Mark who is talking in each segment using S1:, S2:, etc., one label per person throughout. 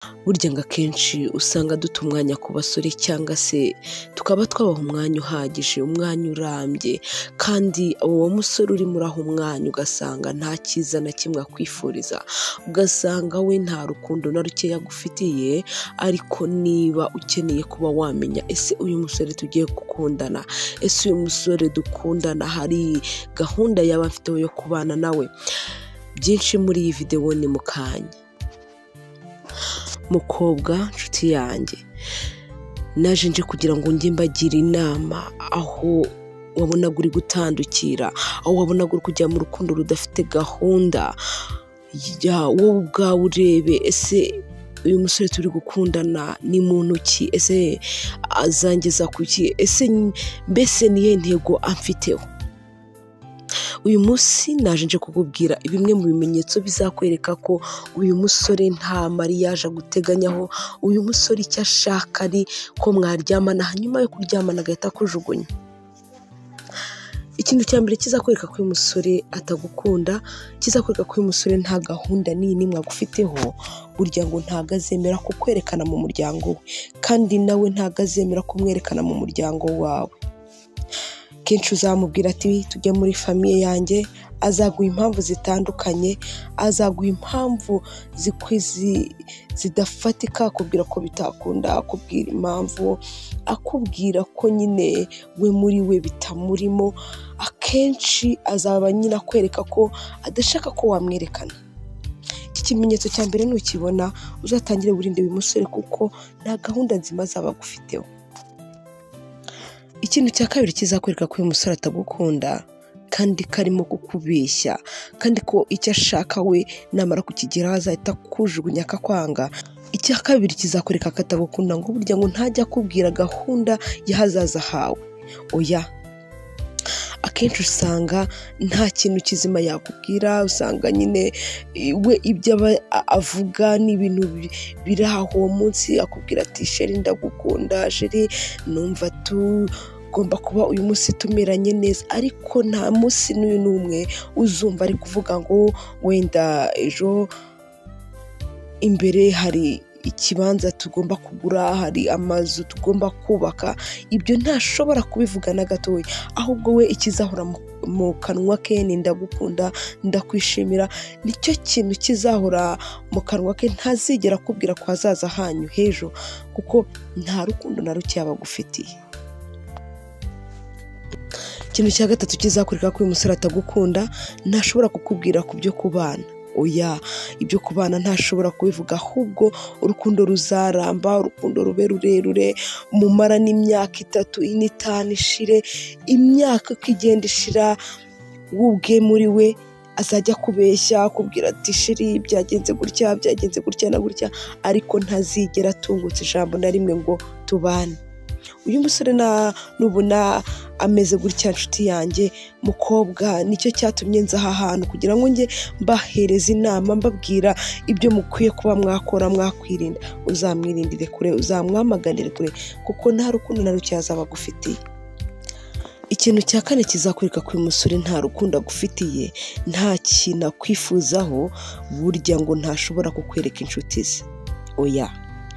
S1: burya ngo akenshi usanga duta umwanya ku basore cyangwa se tukaba twabaha umwanya uhagije, umwanya urambye, kandi uwo musore urimo uraha umwanya ugasanga nta cyiza na kimwe akwifuriza, ugasanga we nta rukundo na ruke yagufitiye. Ariko niba ukeneye kuba wamenya ese uyu musore tugiye gukundana, ese uyu musore dukundana hari gahunda yaba afiteho yo kubana nawe, byinshi muri iyi videwo ni mu kanya. Mukobwa nshuti yanjye, naje nje kugira ngo njye mbagire inama aho wabonaga uri gutandukira, aho wabonaga uri kujya mu rukundo rudafite gahunda. Wowe ubwawe urebe, ese uyu musore turi gukundana ni muntu ki? Ese azangeza ku ki? Ese mbese niye ntego amfiteho? Uyu munsi naje nje kukubwira bimwe mu bimenyetso bizakwereka ko uyu musore nta mariage aguteganyaho, uyu musore icyo ashaka ari ko mwaryamana, hanyuma yo kuryamana agahita akujugunya. Ikintu cya mbere kizakwereka ko uyu musore atagukunda, kizakwereka ko uyu musore nta gahunda n'imwe agufiteho, burya ngo ntago azemera kukwerekana mu muryango we, kandi nawe ntago azemera kumwerekana mu muryango wawe. Kenshi uzamubwira ati tujya muri famiye yanjye, azaguha impamvu zitandukanye, azaguha impamvu zidafatika, akubwira ko bitakunda, akubwira impamvu, akubwira ko nyine we muri we bitamurimo. Akenshi azaba nyine akwereka ko adashaka ko wamwerekana. Iki kimenyetso cya mbere nukibona uzatangire burinde uyu musore, kuko nta gahunda nzima azaba agufiteho. Ikintu cya kabiri kizakwereka ko uyu musore atagukunda kandi karimo kukubeshya, kandi ko icyo ashaka we namara kukigeraho azahita akujugunya akakwanga. Icya kabiri kizakwereka ko atagukunda ngo burya ngo ntajya akubwira gahunda y'ahazaza hawe. Oya, akenshi usanga nta kintu kizima yakubwira, usanga nyine we ibyo avuga ni ibintu biri aho uwo munsi. Akubwira ati sheri ndagukunda, sheri numva tugomba kuba uyu munsi tumeranye neza, ariko nta munsi n'uyu n'umwe uzumva ari kuvuga ngo wenda ejo imbere hari ikibanza tugomba kugura, hari amazu tugomba kubaka. Ibyo ntashobora kubivuga na gatoya, ahubwo we ikizahora mu kanwa ke ni ndagukunda, ndakwishimira. Nicyo kintu kizahora mu kanwa ke, ntazigera akubwira ko hazaza hanyu hejo, kuko nta rukundo na ruke yaba agufitiye. Ikintu cya gatatu kizakwereka ko uyu musore atagukunda, ntashobora kukubwira ku byo kubana. Oya, ibyo kubana ntashobora kubivuga, ahubwo urukundo ruzaramba, urukundo rube rurerure, mumara n'imyaka 3, 4, 5 ishire, imyaka ikigenda ishira, wubwe muri we azajya kubeshya, akubwira ati sheri byagenze gutya, byagenze gutya na gutya, ariko ntazigera atungutse ijambo na rimwe ngo tubane. Uyu musore nubona ameze gutya nshuti yanjye, mukobwa, nicyo cyatumye nza aha hantu kugira ngo njye mbahereza inama, mbabwira ibyo mukwiye kuba mwakora, mwakwirinda. Uzamwirindire kure, uzamwamaganire kure, kuko nta rukundo na ruke yazaba agufitiye. Ikintu cya kane kizakwereka ko uyu musore nta rukundo agufitiye, nta kintu akwifuzaho, burya ngo ntashobora kukwereka inshuti ze. Oya,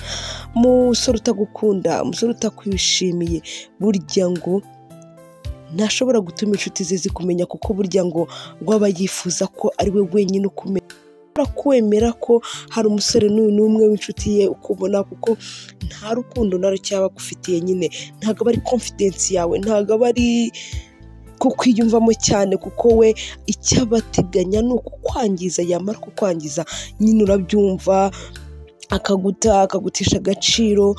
S1: umusore utagukunda, umusore utakwishimiye, burya ngo ntashobora gutuma inshuti ze zikumenya, kuko burya ngo aba yifuza ko ari we wenyine ukumenya. Kwemera ko hari umusore n'uyu n'umwe w'inshuti ye ukubona, kuko nta rukundo na ruke yaba agufitiye. Nyine ntabwo aba ari confidence yawe, ntabwo aba ari kukwiyumvamo cyane, kuko we icyo abateganya ni ukukwangiza. Yamara kukwangiza nyine urabyumva, akagutisha agaciro.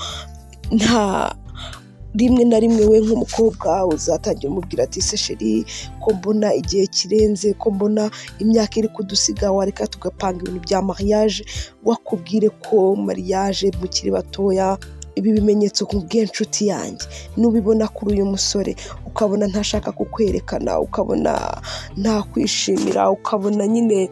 S1: Nta rimwe na rimwe we nk'umukobwa uzatangira umubwira ati se sheri ko mbona igihe kirenze, ko mbona imyaka iri kudusiga, wareka tugapanga ibintu bya mariage, wakubwire ko mariage mukiri batoya. Ibi bimenyetso kubwiye inshuti yanjye, nubibona kuri uyu musore ukabona ntashaka kukwerekana, ukabona nta kwishimira, ukabona nyine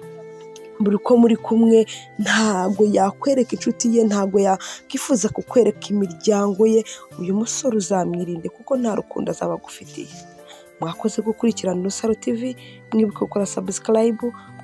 S1: buri ko muri kumwe ntago yakwereka inshuti ye, ntago yakifuza kukwereka imiryango ye, uyu musore uzamwirinde, kuko nta rukundo azaba agufitiye. Mwakoze gukurikirana Rusaro TV, mwibuke gukora subscribe,